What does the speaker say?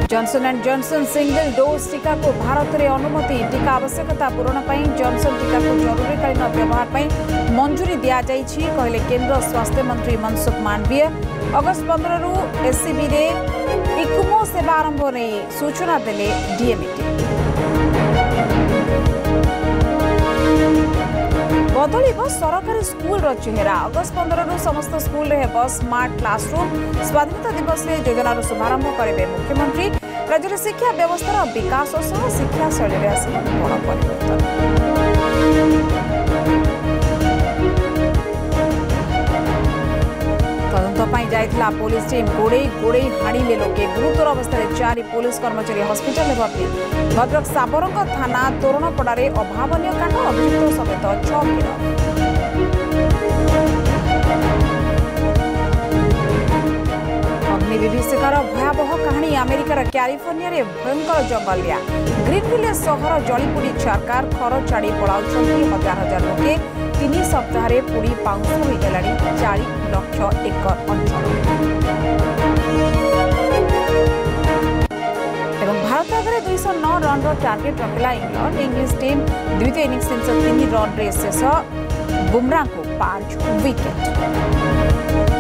Johnson and Johnson single dose टीका को भारत में अनुमति टीका आवश्यकता पूरण पर जॉनसन टीका को जरूरीकालीन व्यवहार पर मंजूरी दि जाइछि कहले केंद्र स्वास्थ्य मंत्री मनसुख मांडवीय। अगस्त 15 रु एससीबी रे इकुमो सेवा आरंभ ने सूचना देले डीएमईटी। बदलिब सरकारी स्कूल चेहरा अगस्त 15 रु समस्त स्कूल रे हेब स्मार्ट क्लासरूम। स्वाधीनता दिवस में योजनार शुभारंभ करेंगे मुख्यमंत्री। राज्य में शिक्षा व्यवस्थार विकास सह शिक्षा शैली में आसब बड़ परिवर्तन। तदंत जाइथिला पुलिस टीम गोड़े हाणिले लोके गुरुतर अवस्था 4 पुलिस कर्मचारी हस्पिटाल भर्ती। भद्रक साबरंग थाना तोरणपड़ारे अभावनीय कांड अभियुक्त समेत 6 गिरफ। अग्निविभीषिकार भयावह कहानी अमेरिकार कैलिफोर्निया रे भयंकर जंगलिया। ग्रीनविले सहर जड़ीपोड़ी छारकार घर छाड़ी पलाउछंती हजार हजार लोके। 3 सप्ताह पोड़ी पाउंस हो गलानी 40 लाख एकर अंचल। भारत आगे 209 रन टार्गेट रखिला इंग्लैंड। इंग्लिश टीम द्वितीय इनिंग्स 303 रन शेष। बुमरा को 5 विकेट।